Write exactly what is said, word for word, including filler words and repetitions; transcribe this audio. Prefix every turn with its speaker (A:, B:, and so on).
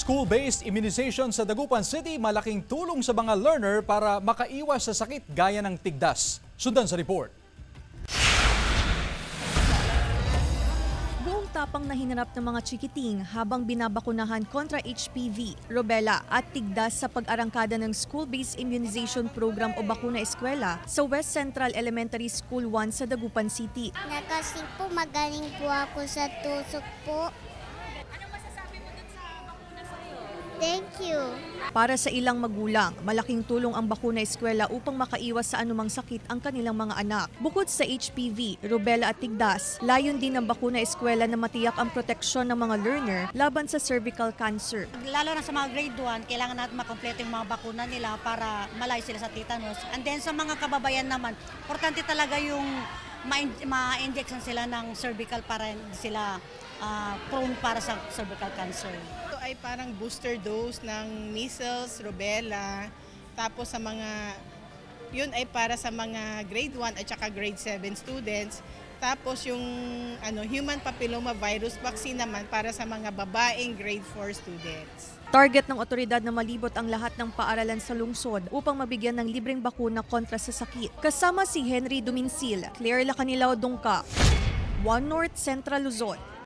A: School-based immunization sa Dagupan City malaking tulong sa mga learner para makaiwas sa sakit gaya ng tigdas. Sundan sa report.
B: Buong tapang na hinarap ng mga chikiting habang binabakunahan kontra H P V, rubella at tigdas sa pag-arangkada ng school-based immunization program o bakuna eskwela sa West Central Elementary School one sa Dagupan City.
C: Na kasi po magaling po ako sa tusok po. Thank you.
B: Para sa ilang magulang, malaking tulong ang bakuna eskwela upang makaiwas sa anumang sakit ang kanilang mga anak. Bukod sa H P V, rubella at tigdas, layon din ng bakuna eskwela na matiyak ang proteksyon ng mga learner laban sa cervical cancer.
D: Lalo na sa mga grade one, kailangan natin makompleto yung mga bakuna nila para malayo sila sa tetanus. And then sa mga kababayan naman, importante talaga yung ma-injection sila ng cervical para hindi sila uh, prone para sa cervical cancer.
E: Ito ay parang booster dose ng measles, rubella, tapos sa mga, yun ay para sa mga grade one at saka grade seven students. Tapos yung ano, human papilloma virus vaccine naman para sa mga babaeng grade four students.
B: Target ng otoridad na malibot ang lahat ng paaralan sa lungsod upang mabigyan ng libreng bakuna kontra sa sakit. Kasama si Henry Duminsil, Claire Lacanilao Dungka, One North Central Luzon.